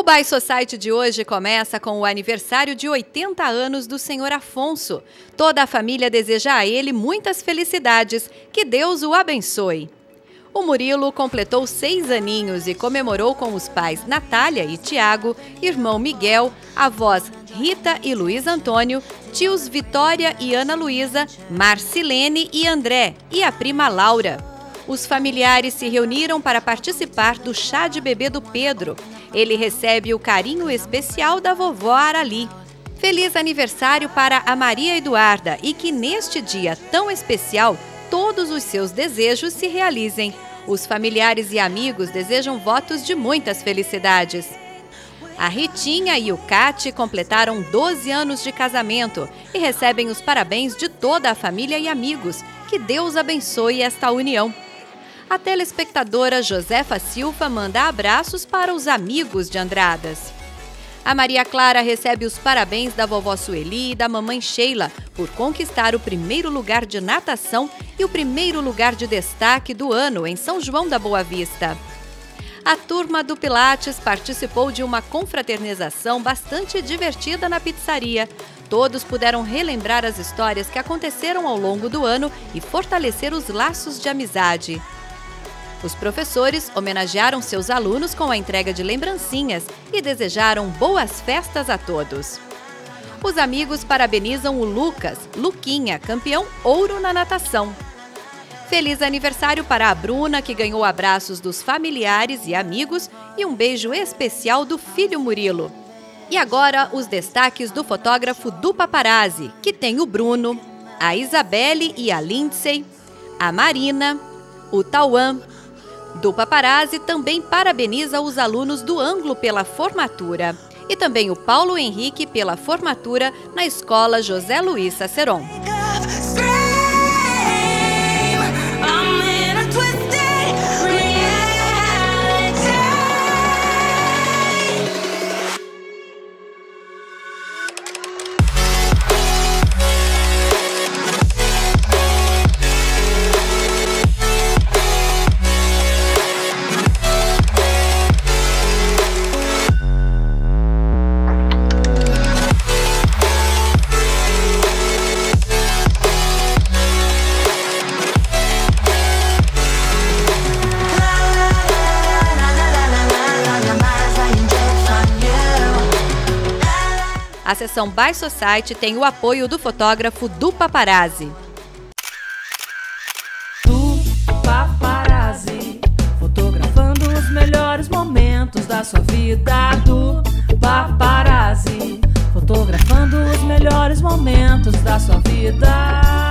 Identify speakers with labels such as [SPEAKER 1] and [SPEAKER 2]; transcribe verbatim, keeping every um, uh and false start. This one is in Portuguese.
[SPEAKER 1] By Society de hoje começa com o aniversário de oitenta anos do senhor Afonso. Toda a família deseja a ele muitas felicidades. Que Deus o abençoe. O Murilo completou seis aninhos e comemorou com os pais Natália e Tiago, irmão Miguel, avós Rita e Luiz Antônio, tios Vitória e Ana Luísa, Marcilene e André e a prima Laura. Os familiares se reuniram para participar do chá de bebê do Pedro. Ele recebe o carinho especial da vovó Arali. Feliz aniversário para a Maria Eduarda e que neste dia tão especial todos os seus desejos se realizem. Os familiares e amigos desejam votos de muitas felicidades. A Ritinha e o Cate completaram doze anos de casamento e recebem os parabéns de toda a família e amigos. Que Deus abençoe esta união. A telespectadora Josefa Silva manda abraços para os amigos de Andradas. A Maria Clara recebe os parabéns da vovó Sueli e da mamãe Sheila por conquistar o primeiro lugar de natação e o primeiro lugar de destaque do ano em São João da Boa Vista. A turma do Pilates participou de uma confraternização bastante divertida na pizzaria. Todos puderam relembrar as histórias que aconteceram ao longo do ano e fortalecer os laços de amizade. Os professores homenagearam seus alunos com a entrega de lembrancinhas e desejaram boas festas a todos. Os amigos parabenizam o Lucas, Luquinha, campeão ouro na natação. Feliz aniversário para a Bruna, que ganhou abraços dos familiares e amigos e um beijo especial do filho Murilo. E agora os destaques do fotógrafo do Paparazzi, que tem o Bruno, a Isabelle e a Lindsay, a Marina, o Tauan. Do Paparazzi também parabeniza os alunos do Ângulo pela formatura e também o Paulo Henrique pela formatura na Escola José Luiz Saceron. A seção By Society tem o apoio do fotógrafo do Paparazzi.
[SPEAKER 2] Do Paparazzi, fotografando os melhores momentos da sua vida. Do Paparazzi, fotografando os melhores momentos da sua vida.